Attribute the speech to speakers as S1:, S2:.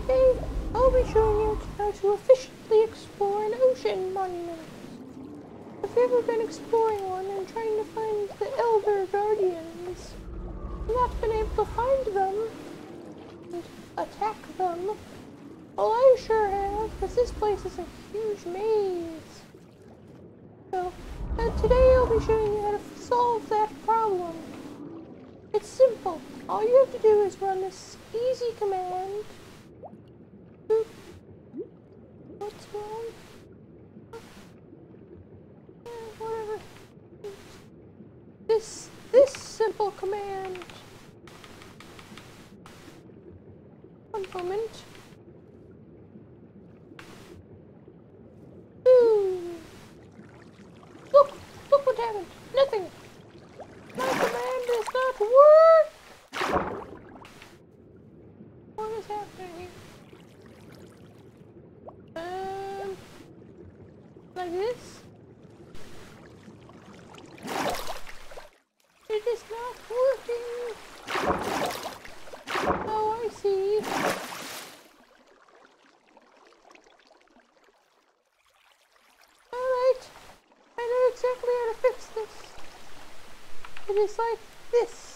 S1: Today, I'll be showing you how to efficiently explore an ocean monument. Have you ever been exploring one and trying to find the Elder Guardians, and not been able to find them and attack them? Well, I sure have, because this place is a huge maze. So, today I'll be showing you how to solve that problem. It's simple. All you have to do is run this easy command. Oop. What's wrong? Whatever. This simple command. One moment. Ooh. Look what happened. Nothing. My command does not work. What is happening here? Like this? It is not working. Oh, I see. Alright. I know exactly how to fix this. It is like this.